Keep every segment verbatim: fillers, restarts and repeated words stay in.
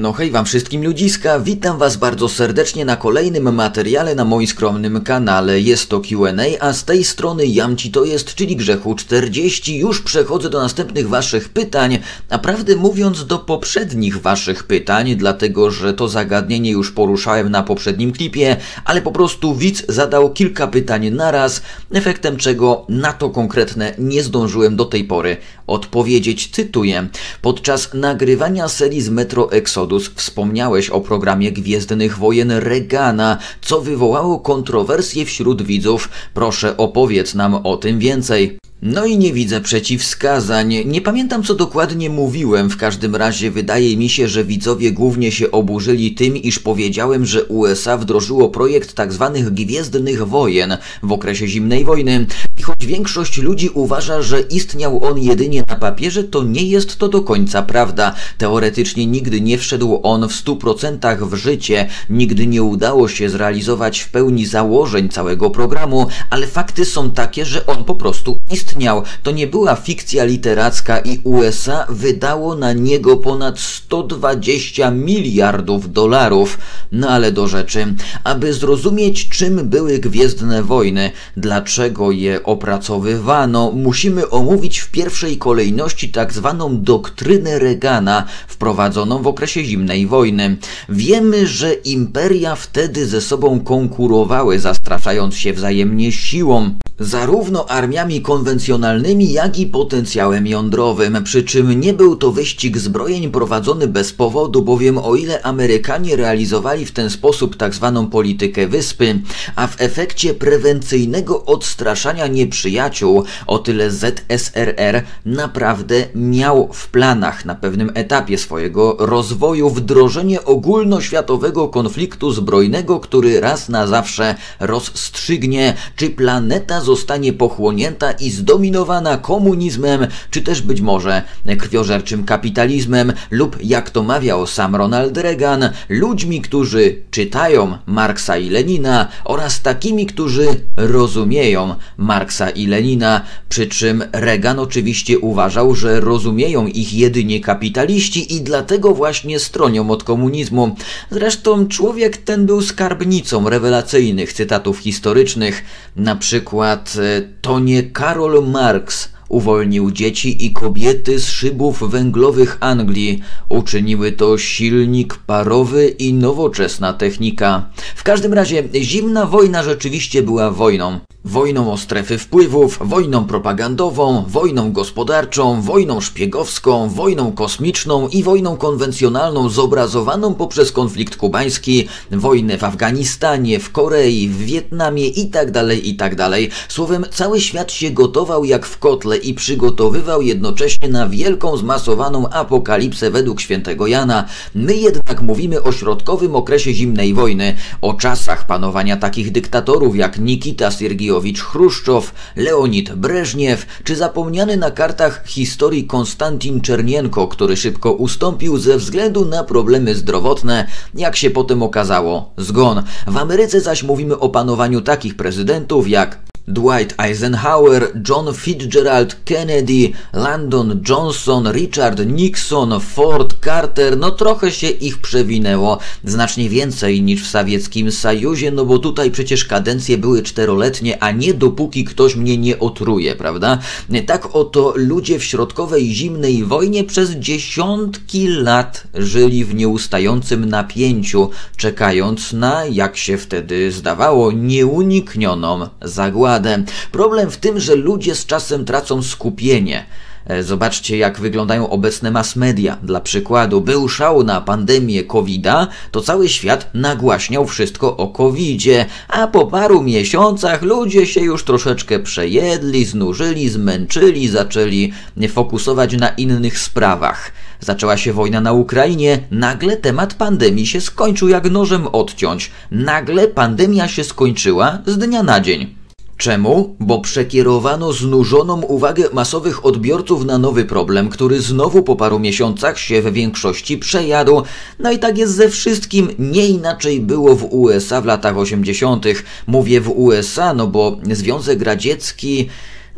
No hej wam wszystkim ludziska, witam was bardzo serdecznie na kolejnym materiale na moim skromnym kanale. Jest to Q and A, a z tej strony Jamci to jest, czyli Grzechu czterdzieści. Już przechodzę do następnych waszych pytań, a prawdę mówiąc do poprzednich waszych pytań, dlatego że to zagadnienie już poruszałem na poprzednim klipie, ale po prostu widz zadał kilka pytań naraz, efektem czego na to konkretne nie zdążyłem do tej pory odpowiedzieć. Cytuję: podczas nagrywania serii z Metro Exodus wspomniałeś o programie Gwiezdnych Wojen Reagana, co wywołało kontrowersje wśród widzów. Proszę, opowiedz nam o tym więcej. No i nie widzę przeciwwskazań. Nie pamiętam, co dokładnie mówiłem, w każdym razie wydaje mi się, że widzowie głównie się oburzyli tym, iż powiedziałem, że U S A wdrożyło projekt tzw. Gwiezdnych Wojen w okresie zimnej wojny. I choć większość ludzi uważa, że istniał on jedynie na papierze, to nie jest to do końca prawda. Teoretycznie nigdy nie wszedł on w stu procentach w życie, nigdy nie udało się zrealizować w pełni założeń całego programu, ale fakty są takie, że on po prostu istniał. To nie była fikcja literacka i U S A wydało na niego ponad sto dwadzieścia miliardów dolarów. No ale do rzeczy. Aby zrozumieć, czym były Gwiezdne Wojny, dlaczego je opracowywano, musimy omówić w pierwszej kolejności tak zwaną doktrynę Reagana, wprowadzoną w okresie zimnej wojny. Wiemy, że imperia wtedy ze sobą konkurowały, zastraszając się wzajemnie siłą, zarówno armiami konwencjonalnymi, jak i potencjałem jądrowym, przy czym nie był to wyścig zbrojeń prowadzony bez powodu, bowiem o ile Amerykanie realizowali w ten sposób tak zwaną politykę wyspy, a w efekcie prewencyjnego odstraszania nieprzyjaciół, o tyle Z S R R naprawdę miał w planach na pewnym etapie swojego rozwoju wdrożenie ogólnoświatowego konfliktu zbrojnego, który raz na zawsze rozstrzygnie, czy planeta zostanie pochłonięta i zdominowana komunizmem, czy też być może krwiożerczym kapitalizmem lub, jak to mawiał sam Ronald Reagan, ludźmi, którzy czytają Marksa i Lenina oraz takimi, którzy rozumieją Marksa i Lenina, przy czym Reagan oczywiście uważał, że rozumieją ich jedynie kapitaliści i dlatego właśnie stronią od komunizmu. Zresztą człowiek ten był skarbnicą rewelacyjnych cytatów historycznych, na przykład to nie Karol Marx uwolnił dzieci i kobiety z szybów węglowych Anglii. Uczyniły to silnik parowy i nowoczesna technika. W każdym razie zimna wojna rzeczywiście była wojną. Wojną o strefy wpływów, wojną propagandową, wojną gospodarczą, wojną szpiegowską, wojną kosmiczną i wojną konwencjonalną zobrazowaną poprzez konflikt kubański, wojnę w Afganistanie, w Korei, w Wietnamie itd., itd. Słowem, cały świat się gotował jak w kotle i przygotowywał jednocześnie na wielką zmasowaną apokalipsę według świętego Jana. My jednak mówimy o środkowym okresie zimnej wojny, o czasach panowania takich dyktatorów jak Nikita Siergiejowicz Chruszczow, Leonid Breżniew, czy zapomniany na kartach historii Konstantin Czernienko, który szybko ustąpił ze względu na problemy zdrowotne, jak się potem okazało, zgon. W Ameryce zaś mówimy o panowaniu takich prezydentów jak Dwight Eisenhower, John Fitzgerald Kennedy, Lyndon Johnson, Richard Nixon, Ford, Carter. No trochę się ich przewinęło, znacznie więcej niż w sowieckim Sojuzie, no bo tutaj przecież kadencje były czteroletnie, a nie dopóki ktoś mnie nie otruje, prawda? Tak oto ludzie w środkowej zimnej wojnie przez dziesiątki lat żyli w nieustającym napięciu, czekając na, jak się wtedy zdawało, nieuniknioną zagładę. Problem w tym, że ludzie z czasem tracą skupienie. Zobaczcie, jak wyglądają obecne mass media. Dla przykładu, był szał na pandemię kowida, to cały świat nagłaśniał wszystko o kowidzie, a po paru miesiącach ludzie się już troszeczkę przejedli, znużyli, zmęczyli, zaczęli fokusować na innych sprawach. Zaczęła się wojna na Ukrainie, nagle temat pandemii się skończył jak nożem odciąć. Nagle pandemia się skończyła z dnia na dzień. Czemu? Bo przekierowano znużoną uwagę masowych odbiorców na nowy problem, który znowu po paru miesiącach się w większości przejadł. No i tak jest ze wszystkim. Nie inaczej było w U S A w latach osiemdziesiątych. Mówię w U S A, no bo Związek Radziecki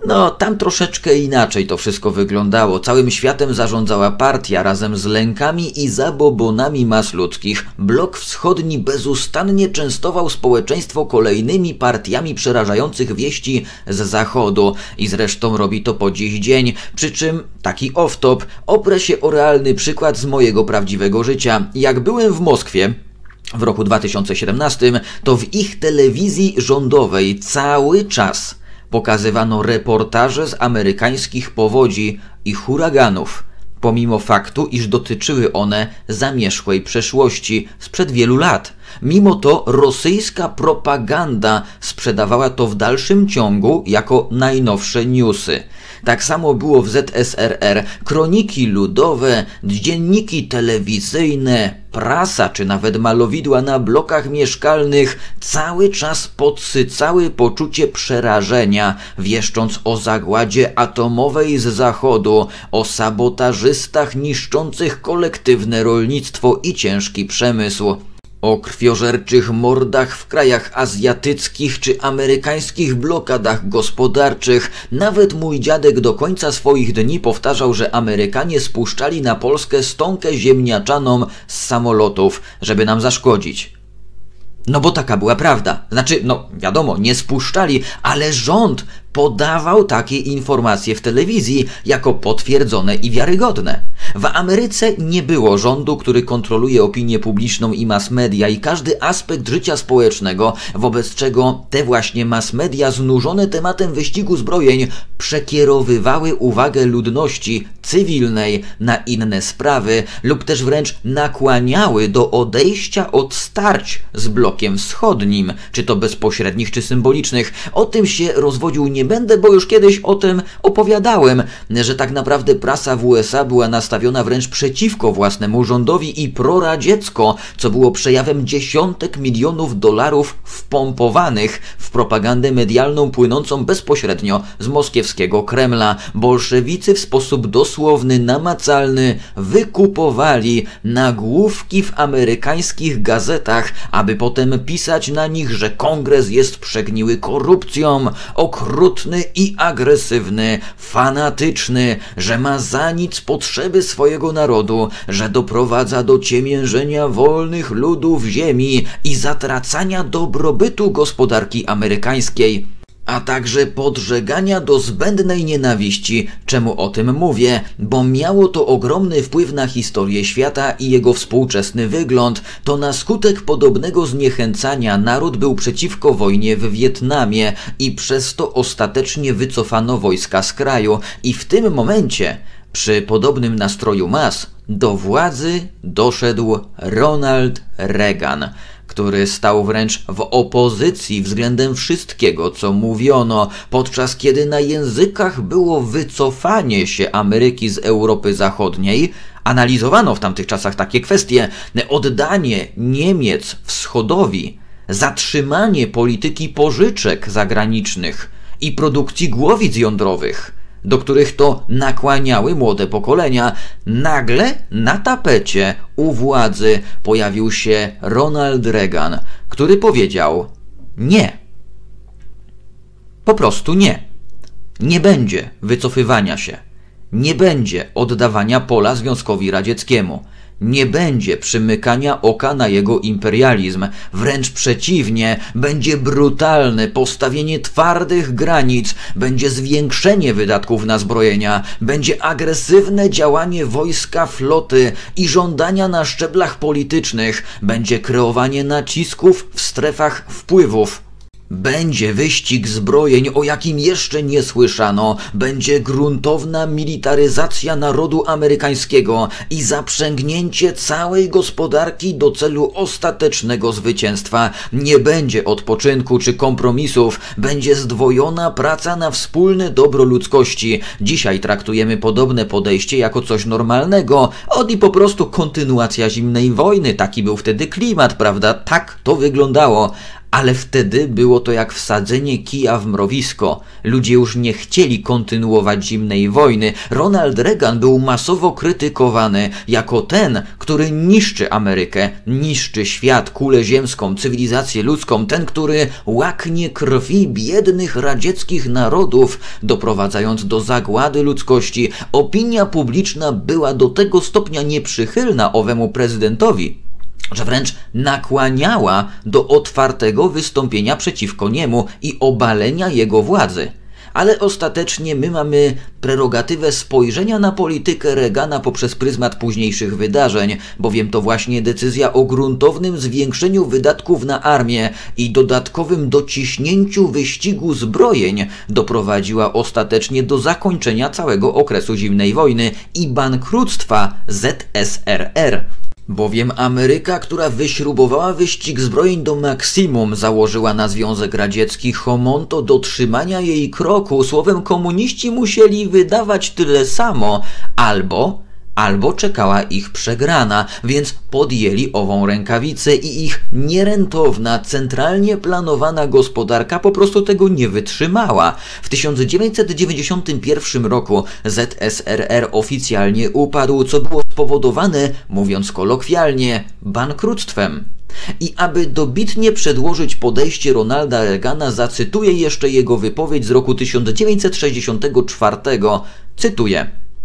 No, tam troszeczkę inaczej to wszystko wyglądało. Całym światem zarządzała partia razem z lękami i zabobonami mas ludzkich. Blok wschodni bezustannie częstował społeczeństwo kolejnymi partiami przerażających wieści z zachodu i zresztą robi to po dziś dzień. Przy czym, taki off-top, oprę się o realny przykład z mojego prawdziwego życia. Jak byłem w Moskwie w roku dwa tysiące siedemnastym, to w ich telewizji rządowej cały czas pokazywano reportaże z amerykańskich powodzi i huraganów, pomimo faktu, iż dotyczyły one zamierzchłej przeszłości sprzed wielu lat. Mimo to rosyjska propaganda sprzedawała to w dalszym ciągu jako najnowsze newsy. Tak samo było w Z S R R. Kroniki ludowe, dzienniki telewizyjne, prasa czy nawet malowidła na blokach mieszkalnych cały czas podsycały poczucie przerażenia, wieszcząc o zagładzie atomowej z zachodu, o sabotażystach niszczących kolektywne rolnictwo i ciężki przemysł, o krwiożerczych mordach w krajach azjatyckich czy amerykańskich blokadach gospodarczych. Nawet mój dziadek do końca swoich dni powtarzał, że Amerykanie spuszczali na Polskę stonkę ziemniaczaną z samolotów, żeby nam zaszkodzić. No bo taka była prawda. Znaczy, no wiadomo, nie spuszczali, ale rząd podawał takie informacje w telewizji jako potwierdzone i wiarygodne. W Ameryce nie było rządu, który kontroluje opinię publiczną i mass media i każdy aspekt życia społecznego, wobec czego te właśnie mass media znużone tematem wyścigu zbrojeń przekierowywały uwagę ludności cywilnej na inne sprawy lub też wręcz nakłaniały do odejścia od starć z blokiem wschodnim, czy to bezpośrednich, czy symbolicznych. O tym się rozwodził nie będę, bo już kiedyś o tym opowiadałem, że tak naprawdę prasa w U S A była nastawiona wręcz przeciwko własnemu rządowi i proradziecko, co było przejawem dziesiątek milionów dolarów wpompowanych w propagandę medialną płynącą bezpośrednio z moskiewskiego Kremla. Bolszewicy w sposób dosłowny, namacalny wykupowali nagłówki w amerykańskich gazetach, aby potem pisać na nich, że kongres jest przegniły korupcją, okrutny i agresywny, fanatyczny, że ma za nic potrzeby swojego narodu, że doprowadza do ciemiężenia wolnych ludów ziemi i zatracania dobrobytu gospodarki amerykańskiej, a także podżegania do zbędnej nienawiści. Czemu o tym mówię? Bo miało to ogromny wpływ na historię świata i jego współczesny wygląd. To na skutek podobnego zniechęcania naród był przeciwko wojnie w Wietnamie i przez to ostatecznie wycofano wojska z kraju. I w tym momencie, przy podobnym nastroju mas, do władzy doszedł Ronald Reagan, który stał wręcz w opozycji względem wszystkiego, co mówiono, podczas kiedy na językach było wycofanie się Ameryki z Europy Zachodniej. Analizowano w tamtych czasach takie kwestie: oddanie Niemiec wschodowi, zatrzymanie polityki pożyczek zagranicznych i produkcji głowic jądrowych, do których to nakłaniały młode pokolenia. Nagle na tapecie u władzy pojawił się Ronald Reagan, który powiedział: nie. Po prostu nie. Nie będzie wycofywania się. Nie będzie oddawania pola Związkowi Radzieckiemu. Nie będzie przymykania oka na jego imperializm. Wręcz przeciwnie, będzie brutalne postawienie twardych granic, będzie zwiększenie wydatków na zbrojenia, będzie agresywne działanie wojska, floty i żądania na szczeblach politycznych, będzie kreowanie nacisków w strefach wpływów. Będzie wyścig zbrojeń, o jakim jeszcze nie słyszano, będzie gruntowna militaryzacja narodu amerykańskiego i zaprzęgnięcie całej gospodarki do celu ostatecznego zwycięstwa. Nie będzie odpoczynku czy kompromisów, będzie zdwojona praca na wspólne dobro ludzkości. Dzisiaj traktujemy podobne podejście jako coś normalnego, od i po prostu kontynuacja zimnej wojny. Taki był wtedy klimat, prawda? Tak to wyglądało. Ale wtedy było to jak wsadzenie kija w mrowisko. Ludzie już nie chcieli kontynuować zimnej wojny. Ronald Reagan był masowo krytykowany jako ten, który niszczy Amerykę, niszczy świat, kulę ziemską, cywilizację ludzką, ten, który łaknie krwi biednych radzieckich narodów, doprowadzając do zagłady ludzkości. Opinia publiczna była do tego stopnia nieprzychylna owemu prezydentowi, że wręcz nakłaniała do otwartego wystąpienia przeciwko niemu i obalenia jego władzy. Ale ostatecznie my mamy prerogatywę spojrzenia na politykę Reagana poprzez pryzmat późniejszych wydarzeń, bowiem to właśnie decyzja o gruntownym zwiększeniu wydatków na armię i dodatkowym dociśnięciu wyścigu zbrojeń doprowadziła ostatecznie do zakończenia całego okresu zimnej wojny i bankructwa Z S R R. Bowiem Ameryka, która wyśrubowała wyścig zbrojeń do maksimum, założyła na Związek Radziecki homonto do trzymania jej kroku. Słowem, komuniści musieli wydawać tyle samo, albo, albo czekała ich przegrana, więc podjęli ową rękawicę i ich nierentowna, centralnie planowana gospodarka po prostu tego nie wytrzymała. W tysiąc dziewięćset dziewięćdziesiątym pierwszym roku Z S R R oficjalnie upadł, co było spowodowane, mówiąc kolokwialnie, bankructwem. I aby dobitnie przedłożyć podejście Ronalda Reagana, zacytuję jeszcze jego wypowiedź z roku tysiąc dziewięćset sześćdziesiątego czwartego. Cytuję: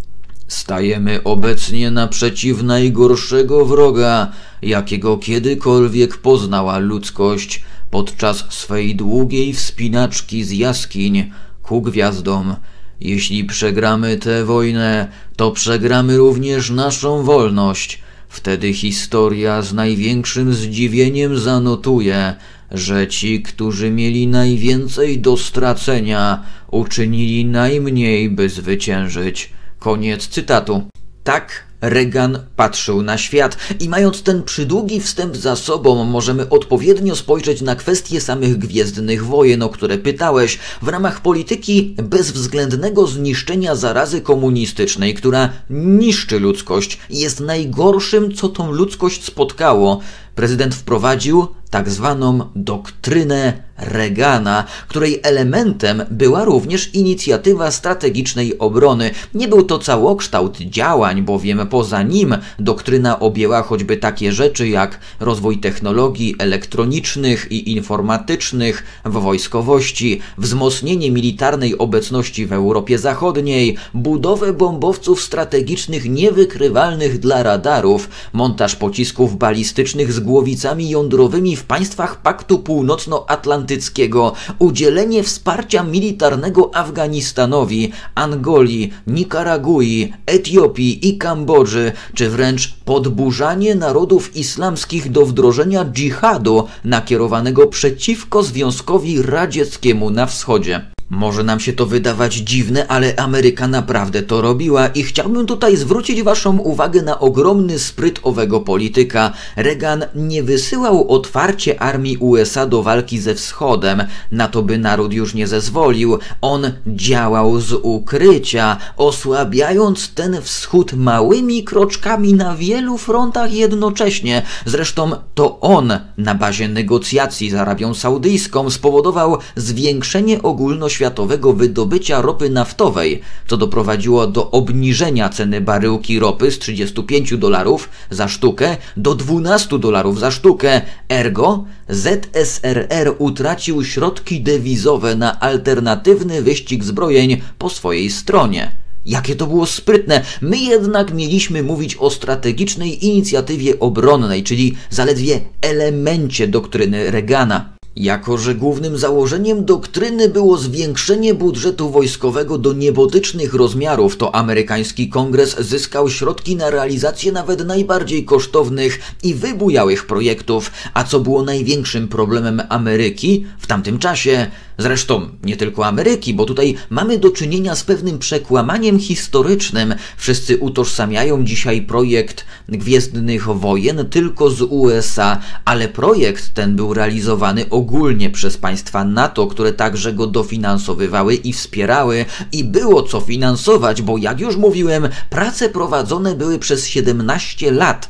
Stajemy obecnie naprzeciw najgorszego wroga, jakiego kiedykolwiek poznała ludzkość podczas swej długiej wspinaczki z jaskiń ku gwiazdom. Jeśli przegramy tę wojnę, to przegramy również naszą wolność. Wtedy historia z największym zdziwieniem zanotuje, że ci, którzy mieli najwięcej do stracenia, uczynili najmniej, by zwyciężyć. Koniec cytatu. Tak Reagan patrzył na świat i mając ten przydługi wstęp za sobą, możemy odpowiednio spojrzeć na kwestie samych Gwiezdnych Wojen, o które pytałeś, w ramach polityki bezwzględnego zniszczenia zarazy komunistycznej, która niszczy ludzkość i jest najgorszym, co tą ludzkość spotkało. Prezydent wprowadził tak zwaną doktrynę Reagana, której elementem była również inicjatywa strategicznej obrony. Nie był to całokształt działań, bowiem poza nim doktryna objęła choćby takie rzeczy jak rozwój technologii elektronicznych i informatycznych w wojskowości, wzmocnienie militarnej obecności w Europie Zachodniej, budowę bombowców strategicznych niewykrywalnych dla radarów, montaż pocisków balistycznych z głowicami jądrowymi w państwach Paktu Północnoatlantyckiego, udzielenie wsparcia militarnego Afganistanowi, Angolii, Nikaragui, Etiopii i Kambodży, czy wręcz podburzanie narodów islamskich do wdrożenia dżihadu nakierowanego przeciwko Związkowi Radzieckiemu na wschodzie. Może nam się to wydawać dziwne, ale Ameryka naprawdę to robiła i chciałbym tutaj zwrócić waszą uwagę na ogromny spryt owego polityka. Reagan nie wysyłał otwarcie armii U S A do walki ze wschodem, na to by naród już nie zezwolił. On działał z ukrycia, osłabiając ten wschód małymi kroczkami na wielu frontach jednocześnie. Zresztą to on na bazie negocjacji z Arabią Saudyjską spowodował zwiększenie ogólnoświatowego światowego wydobycia ropy naftowej, co doprowadziło do obniżenia ceny baryłki ropy z trzydziestu pięciu dolarów za sztukę do dwunastu dolarów za sztukę. Ergo Z S R R utracił środki dewizowe na alternatywny wyścig zbrojeń po swojej stronie. Jakie to było sprytne! My jednak mieliśmy mówić o strategicznej inicjatywie obronnej, czyli zaledwie elemencie doktryny Reagana. Jako że głównym założeniem doktryny było zwiększenie budżetu wojskowego do niebotycznych rozmiarów, to amerykański kongres zyskał środki na realizację nawet najbardziej kosztownych i wybujałych projektów, a co było największym problemem Ameryki w tamtym czasie, zresztą nie tylko Ameryki, bo tutaj mamy do czynienia z pewnym przekłamaniem historycznym. Wszyscy utożsamiają dzisiaj projekt Gwiezdnych Wojen tylko z U S A, ale projekt ten był realizowany ogólnie przez państwa NATO, które także go dofinansowywały i wspierały i było co finansować, bo jak już mówiłem, prace prowadzone były przez siedemnaście lat.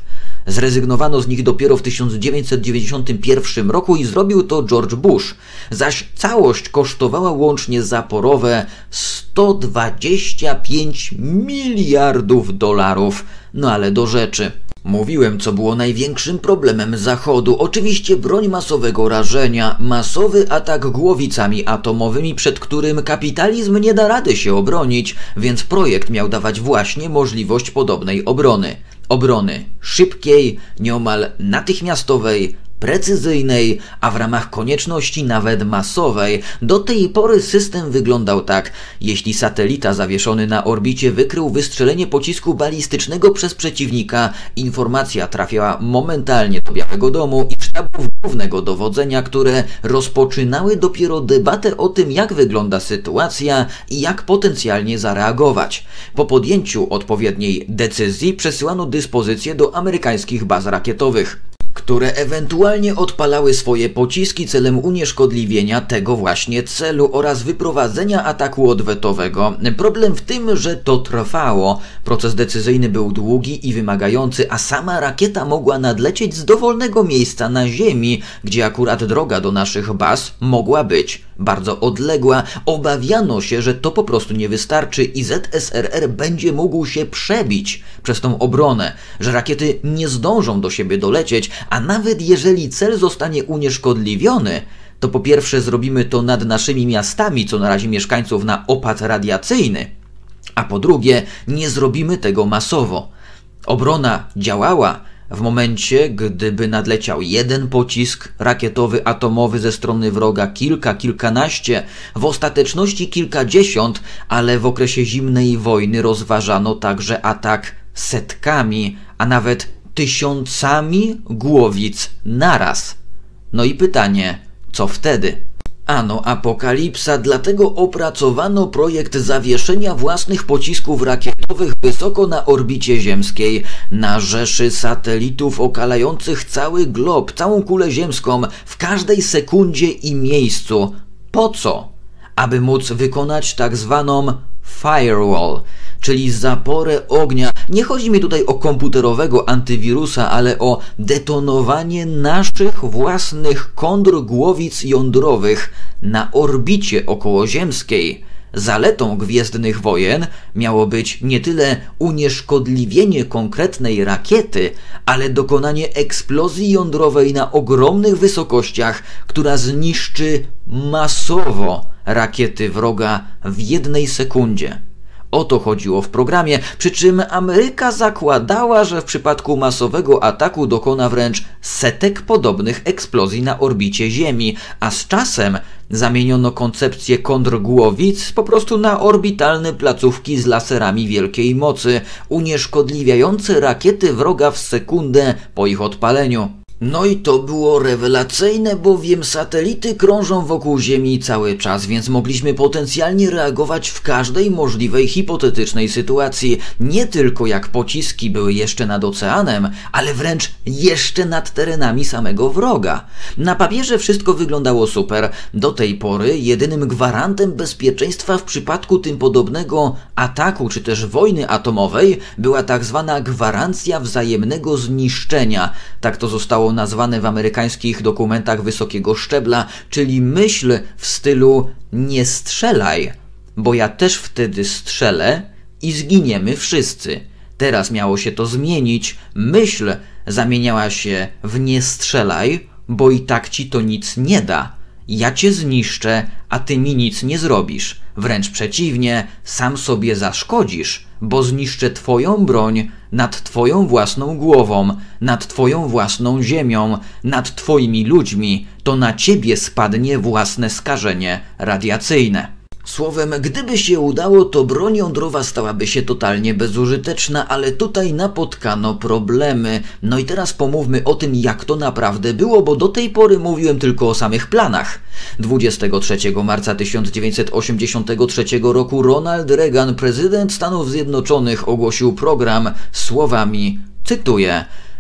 Zrezygnowano z nich dopiero w tysiąc dziewięćset dziewięćdziesiątym pierwszym roku i zrobił to George Bush, zaś całość kosztowała łącznie zaporowe sto dwadzieścia pięć miliardów dolarów. No ale do rzeczy. Mówiłem, co było największym problemem Zachodu. Oczywiście broń masowego rażenia, masowy atak głowicami atomowymi, przed którym kapitalizm nie da rady się obronić, więc projekt miał dawać właśnie możliwość podobnej obrony. Obrony szybkiej, nieomal natychmiastowej, precyzyjnej, a w ramach konieczności nawet masowej. Do tej pory system wyglądał tak. Jeśli satelita zawieszony na orbicie wykrył wystrzelenie pocisku balistycznego przez przeciwnika, informacja trafiała momentalnie do Białego Domu i sztabów głównego dowodzenia, które rozpoczynały dopiero debatę o tym, jak wygląda sytuacja i jak potencjalnie zareagować. Po podjęciu odpowiedniej decyzji przesyłano dyspozycje do amerykańskich baz rakietowych, które ewentualnie odpalały swoje pociski celem unieszkodliwienia tego właśnie celu oraz wyprowadzenia ataku odwetowego. Problem w tym, że to trwało. Proces decyzyjny był długi i wymagający, a sama rakieta mogła nadlecieć z dowolnego miejsca na Ziemi, gdzie akurat droga do naszych baz mogła być bardzo odległa. Obawiano się, że to po prostu nie wystarczy i Z S R R będzie mógł się przebić przez tą obronę, że rakiety nie zdążą do siebie dolecieć, a nawet jeżeli cel zostanie unieszkodliwiony, to po pierwsze zrobimy to nad naszymi miastami, co narazi mieszkańców na opad radiacyjny, a po drugie nie zrobimy tego masowo. Obrona działała w momencie, gdyby nadleciał jeden pocisk rakietowy, atomowy ze strony wroga, kilka, kilkanaście, w ostateczności kilkadziesiąt, ale w okresie zimnej wojny rozważano także atak setkami, a nawet tysiącami głowic naraz. No i pytanie, co wtedy? Ano apokalipsa, dlatego opracowano projekt zawieszenia własnych pocisków rakietowych wysoko na orbicie ziemskiej, na rzeszy satelitów okalających cały glob, całą kulę ziemską, w każdej sekundzie i miejscu. Po co? Aby móc wykonać tak zwaną firewall, czyli zaporę ognia. Nie chodzi mi tutaj o komputerowego antywirusa, ale o detonowanie naszych własnych kontrgłowic jądrowych na orbicie okołoziemskiej. Zaletą Gwiezdnych Wojen miało być nie tyle unieszkodliwienie konkretnej rakiety, ale dokonanie eksplozji jądrowej na ogromnych wysokościach, która zniszczy masowo rakiety wroga w jednej sekundzie. O to chodziło w programie, przy czym Ameryka zakładała, że w przypadku masowego ataku dokona wręcz setek podobnych eksplozji na orbicie Ziemi, a z czasem zamieniono koncepcję kontrgłowic po prostu na orbitalne placówki z laserami wielkiej mocy, unieszkodliwiające rakiety wroga w sekundę po ich odpaleniu. No i to było rewelacyjne, bowiem satelity krążą wokół Ziemi cały czas, więc mogliśmy potencjalnie reagować w każdej możliwej hipotetycznej sytuacji. Nie tylko jak pociski były jeszcze nad oceanem, ale wręcz jeszcze nad terenami samego wroga. Na papierze wszystko wyglądało super. Do tej pory jedynym gwarantem bezpieczeństwa w przypadku tym podobnego ataku czy też wojny atomowej była tak zwana gwarancja wzajemnego zniszczenia. Tak to zostało nazwane w amerykańskich dokumentach wysokiego szczebla, czyli myśl w stylu nie strzelaj, bo ja też wtedy strzelę i zginiemy wszyscy. Teraz miało się to zmienić, myśl zamieniała się w nie strzelaj, bo i tak ci to nic nie da. Ja cię zniszczę, a ty mi nic nie zrobisz. Wręcz przeciwnie, sam sobie zaszkodzisz, bo zniszczę twoją broń nad twoją własną głową, nad twoją własną ziemią, nad twoimi ludźmi. To na ciebie spadnie własne skażenie radiacyjne. Słowem, gdyby się udało, to broń jądrowa stałaby się totalnie bezużyteczna, ale tutaj napotkano problemy. No i teraz pomówmy o tym, jak to naprawdę było, bo do tej pory mówiłem tylko o samych planach. dwudziestego trzeciego marca tysiąc dziewięćset osiemdziesiątego trzeciego roku Ronald Reagan, prezydent Stanów Zjednoczonych, ogłosił program słowami, cytuję: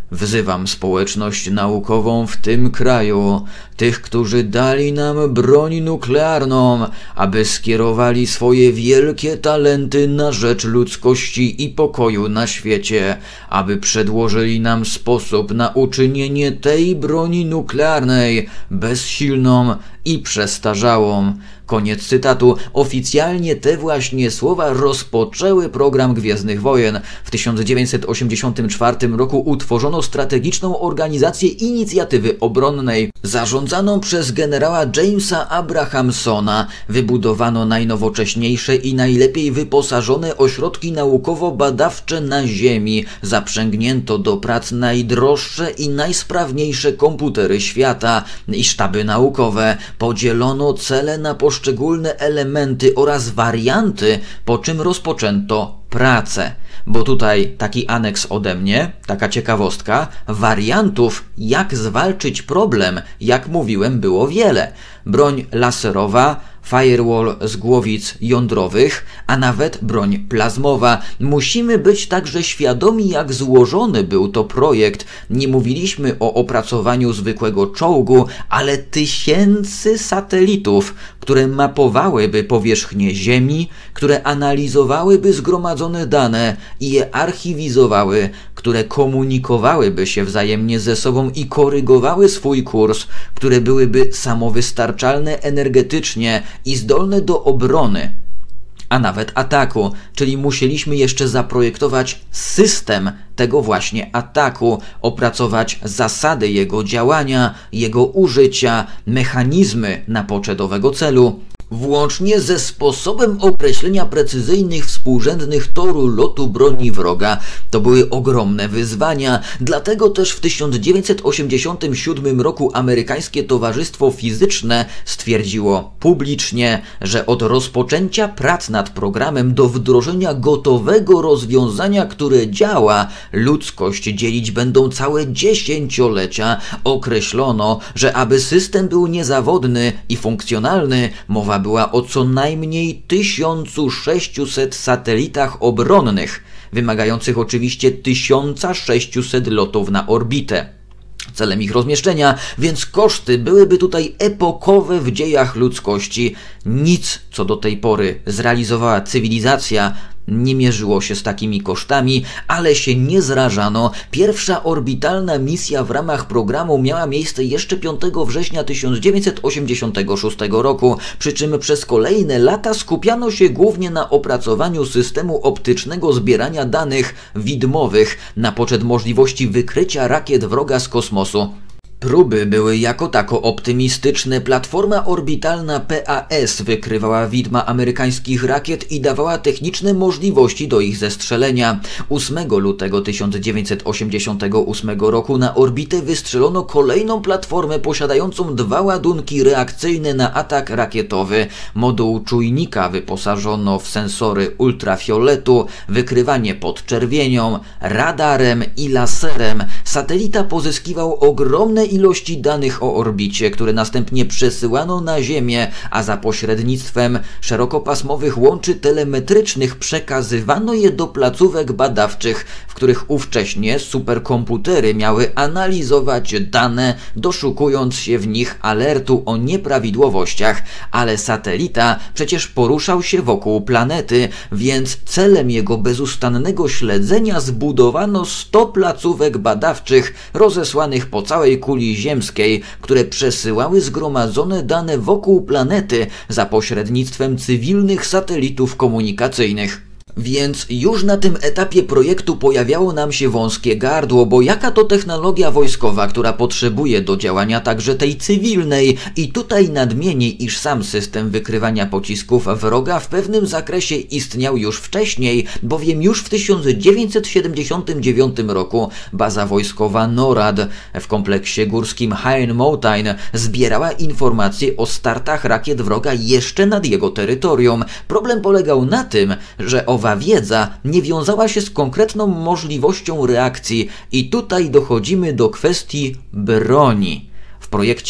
Wzywam społeczność naukową w tym kraju, tych, którzy dali nam broń nuklearną, aby skierowali swoje wielkie talenty na rzecz ludzkości i pokoju na świecie, aby przedłożyli nam sposób na uczynienie tej broni nuklearnej bezsilną i przestarzałą. Koniec cytatu. Oficjalnie te właśnie słowa rozpoczęły program Gwiezdnych Wojen. W tysiąc dziewięćset osiemdziesiątym czwartym roku utworzono strategiczną organizację inicjatywy obronnej. Zarządzaną przez generała Jamesa Abrahamsona wybudowano najnowocześniejsze i najlepiej wyposażone ośrodki naukowo-badawcze na Ziemi. Zaprzęgnięto do prac najdroższe i najsprawniejsze komputery świata i sztaby naukowe. Podzielono cele na poszczególne elementy oraz warianty, po czym rozpoczęto pracę. Bo tutaj taki aneks ode mnie, taka ciekawostka, wariantów jak zwalczyć problem, jak mówiłem, było wiele. Broń laserowa, firewall z głowic jądrowych, a nawet broń plazmowa. Musimy być także świadomi, jak złożony był to projekt. Nie mówiliśmy o opracowaniu zwykłego czołgu, ale tysięcy satelitów, które mapowałyby powierzchnię Ziemi, które analizowałyby zgromadzone dane i je archiwizowały, które komunikowałyby się wzajemnie ze sobą i korygowały swój kurs, które byłyby samowystarczalne energetycznie i zdolne do obrony, a nawet ataku, czyli musieliśmy jeszcze zaprojektować system tego właśnie ataku, opracować zasady jego działania, jego użycia, mechanizmy na poczet owego celu, włącznie ze sposobem określenia precyzyjnych współrzędnych toru lotu broni wroga. To były ogromne wyzwania, dlatego też w tysiąc dziewięćset osiemdziesiątym siódmym roku amerykańskie Towarzystwo Fizyczne stwierdziło publicznie, że od rozpoczęcia prac nad programem do wdrożenia gotowego rozwiązania, które działa, ludzkość dzielić będą całe dziesięciolecia. Określono, że aby system był niezawodny i funkcjonalny, mowa była o co najmniej tysiącu sześciuset satelitach obronnych, wymagających oczywiście tysiąc sześćset lotów na orbitę celem ich rozmieszczenia, więc koszty byłyby tutaj epokowe w dziejach ludzkości. Nic, co do tej pory zrealizowała cywilizacja, nie mierzyło się z takimi kosztami, ale się nie zrażano. Pierwsza orbitalna misja w ramach programu miała miejsce jeszcze piątego września tysiąc dziewięćset osiemdziesiątego szóstego roku, przy czym przez kolejne lata skupiano się głównie na opracowaniu systemu optycznego zbierania danych widmowych na poczet możliwości wykrycia rakiet wroga z kosmosu. Próby były jako tako optymistyczne. Platforma orbitalna P A S wykrywała widma amerykańskich rakiet i dawała techniczne możliwości do ich zestrzelenia. ósmego lutego tysiąc dziewięćset osiemdziesiątego ósmego roku na orbitę wystrzelono kolejną platformę posiadającą dwa ładunki reakcyjne na atak rakietowy. Moduł czujnika wyposażono w sensory ultrafioletu, wykrywanie podczerwienią, radarem i laserem. Satelita pozyskiwał ogromne ilości danych o orbicie, które następnie przesyłano na Ziemię, a za pośrednictwem szerokopasmowych łączy telemetrycznych przekazywano je do placówek badawczych, w których ówcześnie superkomputery miały analizować dane, doszukując się w nich alertu o nieprawidłowościach, ale satelita przecież poruszał się wokół planety, więc celem jego bezustannego śledzenia zbudowano sto placówek badawczych rozesłanych po całej kuli ziemskiej, które przesyłały zgromadzone dane wokół planety za pośrednictwem cywilnych satelitów komunikacyjnych. Więc już na tym etapie projektu pojawiało nam się wąskie gardło, bo jaka to technologia wojskowa, która potrzebuje do działania także tej cywilnej? I tutaj nadmienię, iż sam system wykrywania pocisków wroga w pewnym zakresie istniał już wcześniej, bowiem już w tysiąc dziewięćset siedemdziesiątym dziewiątym roku baza wojskowa NORAD w kompleksie górskim High Mountain zbierała informacje o startach rakiet wroga jeszcze nad jego terytorium. Problem polegał na tym, że owa wiedza nie wiązała się z konkretną możliwością reakcji i tutaj dochodzimy do kwestii broni. W projekcie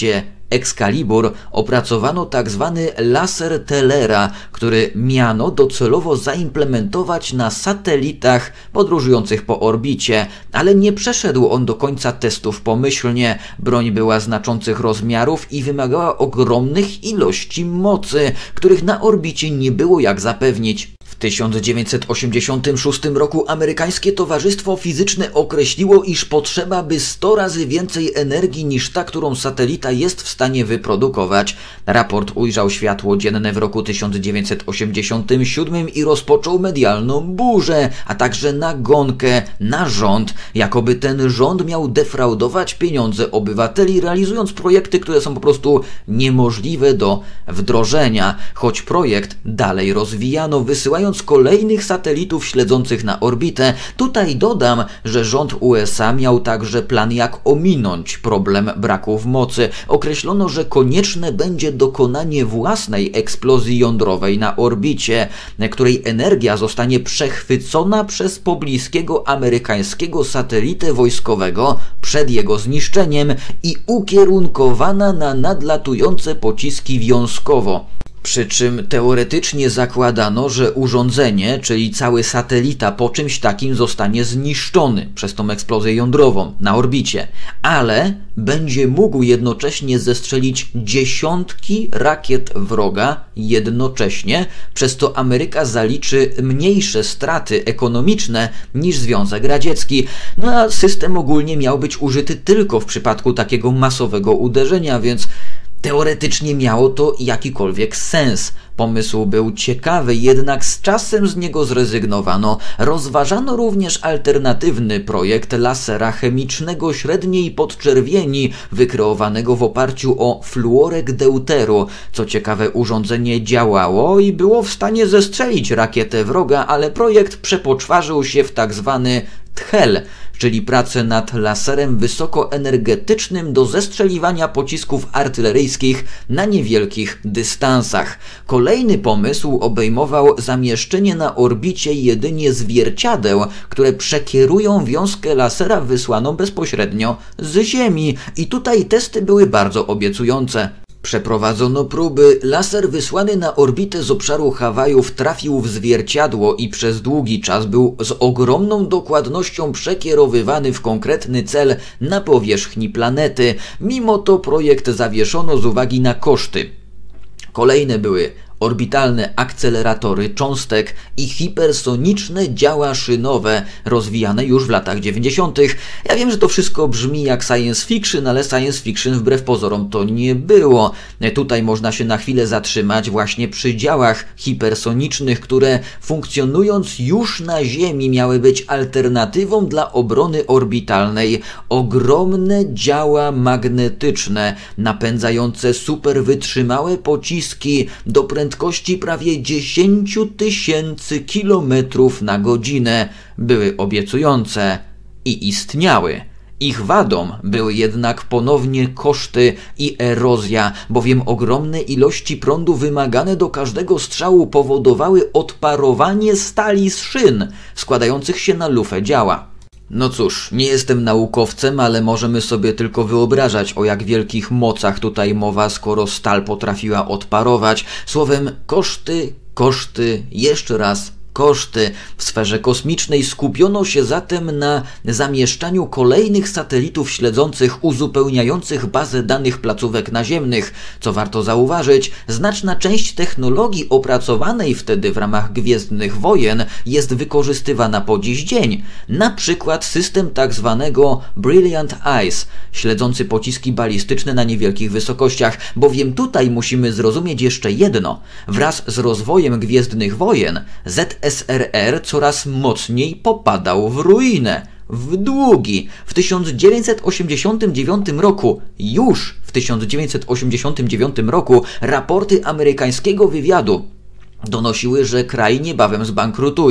Excalibur opracowano tak zwany laser Tellera, który miano docelowo zaimplementować na satelitach podróżujących po orbicie, ale nie przeszedł on do końca testów pomyślnie. Broń była znaczących rozmiarów i wymagała ogromnych ilości mocy, których na orbicie nie było jak zapewnić. W tysiąc dziewięćset osiemdziesiątym szóstym roku amerykańskie Towarzystwo Fizyczne określiło, iż potrzeba by sto razy więcej energii niż ta, którą satelita jest w stanie wyprodukować. Raport ujrzał światło dzienne w roku tysiąc dziewięćset osiemdziesiątym siódmym i rozpoczął medialną burzę, a także nagonkę na rząd, jakoby ten rząd miał defraudować pieniądze obywateli, realizując projekty, które są po prostu niemożliwe do wdrożenia, choć projekt dalej rozwijano, wysyłając kolejnych satelitów śledzących na orbitę. Tutaj dodam, że rząd U S A miał także plan, jak ominąć problem braków mocy. Określono, że konieczne będzie dokonanie własnej eksplozji jądrowej na orbicie, której energia zostanie przechwycona przez pobliskiego amerykańskiego satelitę wojskowego przed jego zniszczeniem i ukierunkowana na nadlatujące pociski wiązkowo. Przy czym teoretycznie zakładano, że urządzenie, czyli cały satelita po czymś takim zostanie zniszczony przez tą eksplozję jądrową na orbicie, ale będzie mógł jednocześnie zestrzelić dziesiątki rakiet wroga jednocześnie, przez to Ameryka zaliczy mniejsze straty ekonomiczne niż Związek Radziecki. No a system ogólnie miał być użyty tylko w przypadku takiego masowego uderzenia, więc teoretycznie miało to jakikolwiek sens. Pomysł był ciekawy, jednak z czasem z niego zrezygnowano. Rozważano również alternatywny projekt lasera chemicznego średniej podczerwieni, wykreowanego w oparciu o fluorek deuteru. Co ciekawe, urządzenie działało i było w stanie zestrzelić rakietę wroga, ale projekt przepoczwarzył się w tak zwany tchel, czyli pracę nad laserem wysokoenergetycznym do zestrzeliwania pocisków artyleryjskich na niewielkich dystansach. Kolejny pomysł obejmował zamieszczenie na orbicie jedynie zwierciadeł, które przekierują wiązkę lasera wysłaną bezpośrednio z Ziemi. I tutaj testy były bardzo obiecujące. Przeprowadzono próby, laser wysłany na orbitę z obszaru Hawajów trafił w zwierciadło i przez długi czas był z ogromną dokładnością przekierowywany w konkretny cel na powierzchni planety. Mimo to projekt zawieszono z uwagi na koszty. Kolejne były orbitalne akceleratory cząstek i hipersoniczne działa szynowe, rozwijane już w latach dziewięćdziesiątych. Ja wiem, że to wszystko brzmi jak science fiction, ale science fiction wbrew pozorom to nie było. Tutaj można się na chwilę zatrzymać właśnie przy działach hipersonicznych, które funkcjonując już na Ziemi miały być alternatywą dla obrony orbitalnej. Ogromne działa magnetyczne, napędzające superwytrzymałe pociski do prędkości prędkości prawie dziesięć tysięcy kilometrów na godzinę były obiecujące i istniały. Ich wadą były jednak ponownie koszty i erozja, bowiem ogromne ilości prądu wymagane do każdego strzału powodowały odparowanie stali z szyn składających się na lufę działa. No cóż, nie jestem naukowcem, ale możemy sobie tylko wyobrażać, o jak wielkich mocach tutaj mowa, skoro stal potrafiła odparować. Słowem, koszty, koszty, jeszcze raz koszty. W sferze kosmicznej skupiono się zatem na zamieszczaniu kolejnych satelitów śledzących, uzupełniających bazę danych placówek naziemnych. Co warto zauważyć, znaczna część technologii opracowanej wtedy w ramach Gwiezdnych Wojen jest wykorzystywana po dziś dzień. Na przykład system tak zwanego Brilliant Eyes, śledzący pociski balistyczne na niewielkich wysokościach, bowiem tutaj musimy zrozumieć jeszcze jedno. Wraz z rozwojem Gwiezdnych Wojen Z S R R coraz mocniej popadał w ruinę, w długi. W tysiąc dziewięćset osiemdziesiątym dziewiątym roku, już w tysiąc dziewięćset osiemdziesiątym dziewiątym roku, raporty amerykańskiego wywiadu donosiły, że kraj niebawem zbankrutuje.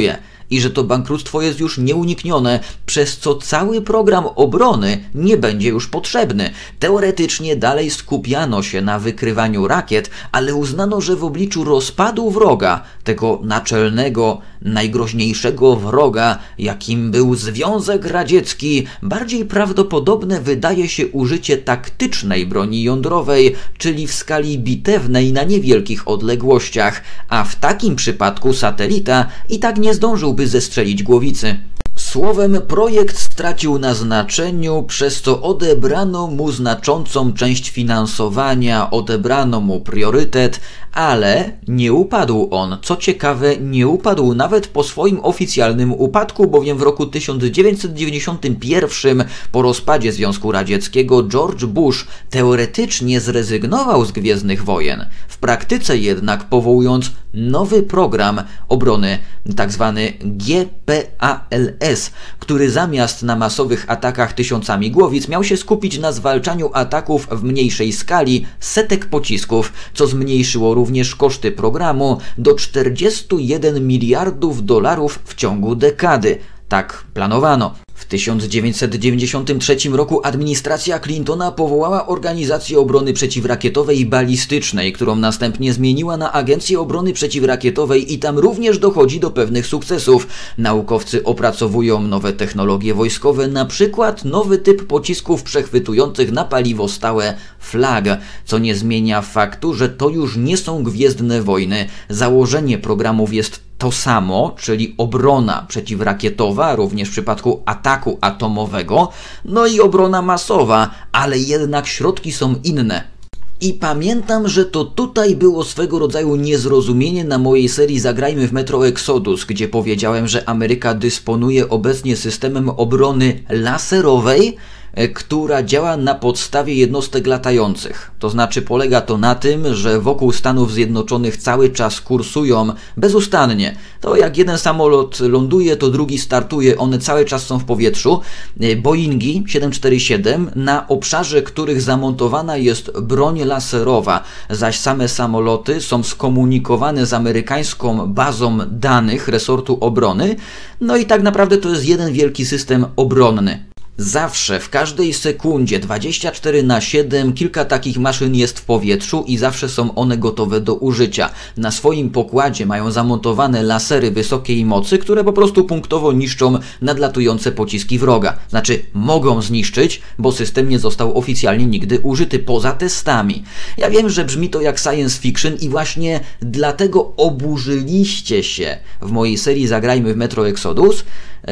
i że to bankructwo jest już nieuniknione, przez co cały program obrony nie będzie już potrzebny. Teoretycznie dalej skupiano się na wykrywaniu rakiet, ale uznano, że w obliczu rozpadu wroga, tego naczelnego, najgroźniejszego wroga, jakim był Związek Radziecki, bardziej prawdopodobne wydaje się użycie taktycznej broni jądrowej, czyli w skali bitewnej na niewielkich odległościach, a w takim przypadku satelita i tak nie zdążyłby zestrzelić głowicy. Słowem, projekt stracił na znaczeniu, przez co odebrano mu znaczącą część finansowania, odebrano mu priorytet, ale nie upadł on. Co ciekawe, nie upadł nawet po swoim oficjalnym upadku, bowiem w roku tysiąc dziewięćset dziewięćdziesiątym pierwszym po rozpadzie Związku Radzieckiego George Bush teoretycznie zrezygnował z Gwiezdnych Wojen, w praktyce jednak powołując nowy program obrony, tzw. G P A L S, który zamiast na masowych atakach tysiącami głowic miał się skupić na zwalczaniu ataków w mniejszej skali setek pocisków, co zmniejszyło również koszty programu do czterdziestu jeden miliardów dolarów w ciągu dekady. Tak planowano. W tysiąc dziewięćset dziewięćdziesiątym trzecim roku administracja Clintona powołała Organizację Obrony Przeciwrakietowej i Balistycznej, którą następnie zmieniła na Agencję Obrony Przeciwrakietowej i tam również dochodzi do pewnych sukcesów. Naukowcy opracowują nowe technologie wojskowe, na przykład nowy typ pocisków przechwytujących na paliwo stałe Flag, co nie zmienia faktu, że to już nie są Gwiezdne Wojny. Założenie programów jest to samo, czyli obrona przeciwrakietowa, również w przypadku ataku atomowego, no i obrona masowa, ale jednak środki są inne. I pamiętam, że to tutaj było swego rodzaju niezrozumienie na mojej serii Zagrajmy w Metro Exodus, gdzie powiedziałem, że Ameryka dysponuje obecnie systemem obrony laserowej, która działa na podstawie jednostek latających. To znaczy polega to na tym, że wokół Stanów Zjednoczonych cały czas kursują bezustannie. To jak jeden samolot ląduje, to drugi startuje, one cały czas są w powietrzu. Boeingi siedem cztery siedem, na obszarze których zamontowana jest broń laserowa, zaś same samoloty są skomunikowane z amerykańską bazą danych resortu obrony. No i tak naprawdę to jest jeden wielki system obronny. Zawsze, w każdej sekundzie, dwadzieścia cztery na siedem, kilka takich maszyn jest w powietrzu i zawsze są one gotowe do użycia. Na swoim pokładzie mają zamontowane lasery wysokiej mocy, które po prostu punktowo niszczą nadlatujące pociski wroga. Znaczy, mogą zniszczyć, bo system nie został oficjalnie nigdy użyty, poza testami. Ja wiem, że brzmi to jak science fiction i właśnie dlatego oburzyliście się w mojej serii Zagrajmy w Metro Exodus,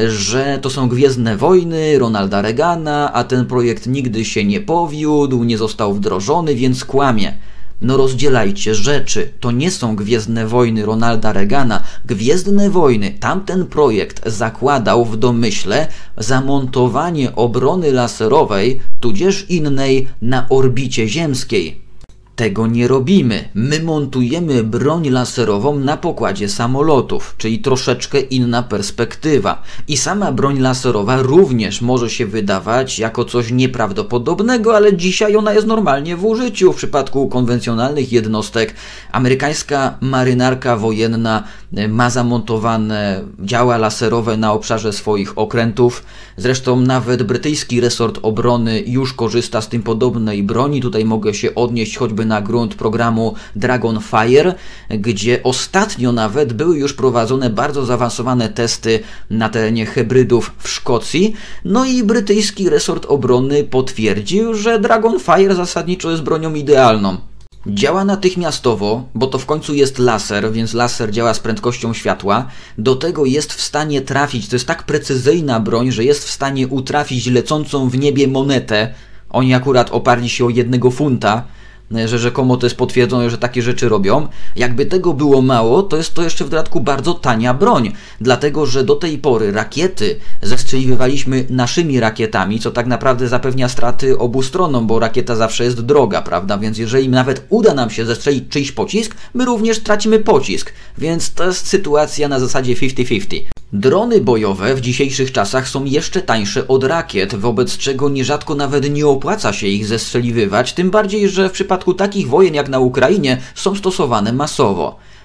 że to są Gwiezdne Wojny Ronalda Reagana, a ten projekt nigdy się nie powiódł, nie został wdrożony, więc kłamie. No rozdzielajcie rzeczy, to nie są Gwiezdne Wojny Ronalda Reagana. Gwiezdne Wojny, tamten projekt zakładał w domyśle zamontowanie obrony laserowej, tudzież innej, na orbicie ziemskiej. Tego nie robimy. My montujemy broń laserową na pokładzie samolotów, czyli troszeczkę inna perspektywa. I sama broń laserowa również może się wydawać jako coś nieprawdopodobnego, ale dzisiaj ona jest normalnie w użyciu w przypadku konwencjonalnych jednostek. Amerykańska marynarka wojenna ma zamontowane działa laserowe na obszarze swoich okrętów. Zresztą nawet brytyjski resort obrony już korzysta z tym podobnej broni. Tutaj mogę się odnieść choćby na grunt programu Dragonfire, gdzie ostatnio nawet były już prowadzone bardzo zaawansowane testy na terenie hybrydów w Szkocji. No i brytyjski resort obrony potwierdził, że Dragonfire zasadniczo jest bronią idealną. Działa natychmiastowo, bo to w końcu jest laser, więc laser działa z prędkością światła. Do tego jest w stanie trafić, to jest tak precyzyjna broń, że jest w stanie utrafić lecącą w niebie monetę. Oni akurat oparli się o jednego funta, że rzekomo to jest potwierdzone, że takie rzeczy robią. Jakby tego było mało, to jest to jeszcze w dodatku bardzo tania broń, dlatego że do tej pory rakiety zestrzeliwywaliśmy naszymi rakietami, co tak naprawdę zapewnia straty obu stronom, bo rakieta zawsze jest droga, prawda? Więc jeżeli nawet uda nam się zestrzelić czyjś pocisk, my również tracimy pocisk, więc to jest sytuacja na zasadzie fifty fifty. Drony bojowe w dzisiejszych czasach są jeszcze tańsze od rakiet, wobec czego nierzadko nawet nie opłaca się ich zestrzeliwywać, tym bardziej, że w przypadku takich wojen jak na Ukrainie są stosowane masowo.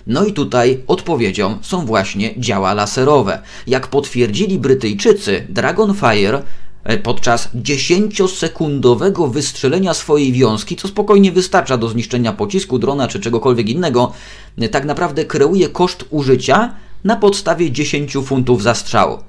No i tutaj odpowiedzią są właśnie działa laserowe. Jak potwierdzili Brytyjczycy, Dragonfire podczas dziesięciosekundowego wystrzelenia swojej wiązki, co spokojnie wystarcza do zniszczenia pocisku, drona czy czegokolwiek innego, tak naprawdę kreuje koszt użycia na podstawie dziesięciu funtów za strzał.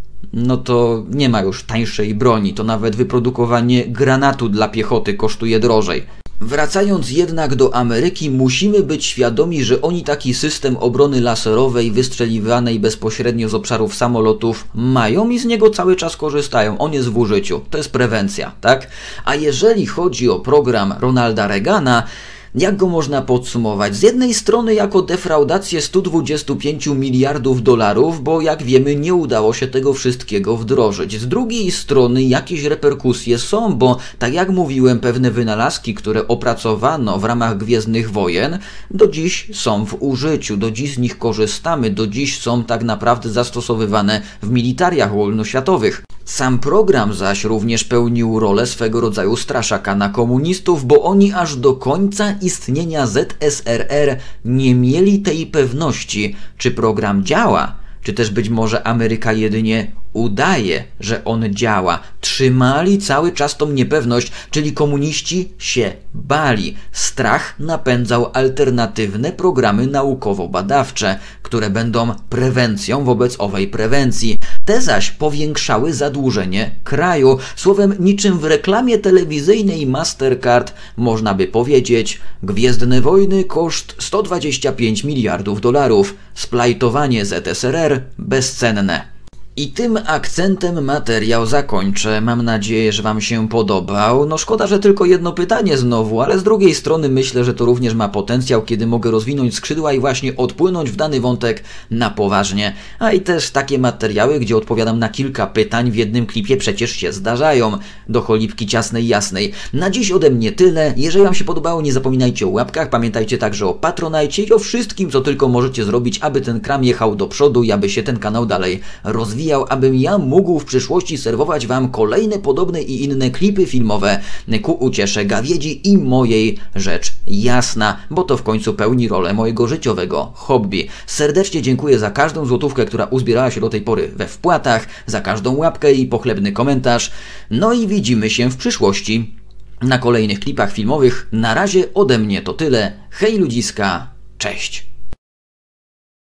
No to nie ma już tańszej broni, to nawet wyprodukowanie granatu dla piechoty kosztuje drożej. Wracając jednak do Ameryki, musimy być świadomi, że oni taki system obrony laserowej wystrzeliwanej bezpośrednio z obszarów samolotów mają i z niego cały czas korzystają. On jest w użyciu. To jest prewencja, tak? A jeżeli chodzi o program Ronalda Reagana, jak go można podsumować? Z jednej strony jako defraudację stu dwudziestu pięciu miliardów dolarów, bo jak wiemy nie udało się tego wszystkiego wdrożyć. Z drugiej strony jakieś reperkusje są, bo tak jak mówiłem, pewne wynalazki, które opracowano w ramach Gwiezdnych Wojen, do dziś są w użyciu, do dziś z nich korzystamy, do dziś są tak naprawdę zastosowywane w militariach ogólnoświatowych. Sam program zaś również pełnił rolę swego rodzaju straszaka na komunistów, bo oni aż do końca istnienia Z S R R nie mieli tej pewności, czy program działa, czy też być może Ameryka jedynie udaje, że on działa. Trzymali cały czas tą niepewność, czyli komuniści się bali. Strach napędzał alternatywne programy naukowo-badawcze, które będą prewencją wobec owej prewencji. Te zaś powiększały zadłużenie kraju. Słowem, niczym w reklamie telewizyjnej Mastercard można by powiedzieć: Gwiezdne Wojny koszt sto dwadzieścia pięć miliardów dolarów. Splajtowanie Z S R R bezcenne. I tym akcentem materiał zakończę. Mam nadzieję, że Wam się podobał. No szkoda, że tylko jedno pytanie znowu, ale z drugiej strony myślę, że to również ma potencjał, kiedy mogę rozwinąć skrzydła i właśnie odpłynąć w dany wątek na poważnie. A i też takie materiały, gdzie odpowiadam na kilka pytań w jednym klipie przecież się zdarzają. Do cholipki ciasnej jasnej. Na dziś ode mnie tyle. Jeżeli Wam się podobało, nie zapominajcie o łapkach. Pamiętajcie także o Patronajcie i o wszystkim, co tylko możecie zrobić, aby ten kram jechał do przodu i aby się ten kanał dalej rozwijał, abym ja mógł w przyszłości serwować Wam kolejne podobne i inne klipy filmowe ku uciesze gawiedzi i mojej rzecz jasna, bo to w końcu pełni rolę mojego życiowego hobby. Serdecznie dziękuję za każdą złotówkę, która uzbierała się do tej pory we wpłatach, za każdą łapkę i pochlebny komentarz. No i widzimy się w przyszłości na kolejnych klipach filmowych. Na razie ode mnie to tyle. Hej ludziska, cześć!